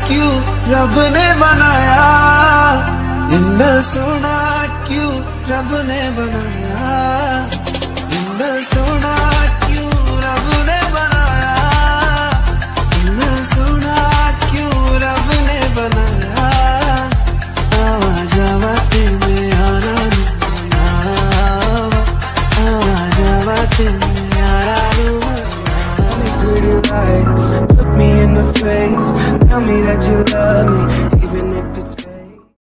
क्यों रब ने बनाया, इतना सोना क्यों रब ने बनाया, इतना सोना क्यों रब ने बनाया, इतना सोना क्यों रब ने बनाया। आवाज आवाते में आना आवाज आवाते में आना। Pretty lies, look me in the face, tell me that you love me, even if it's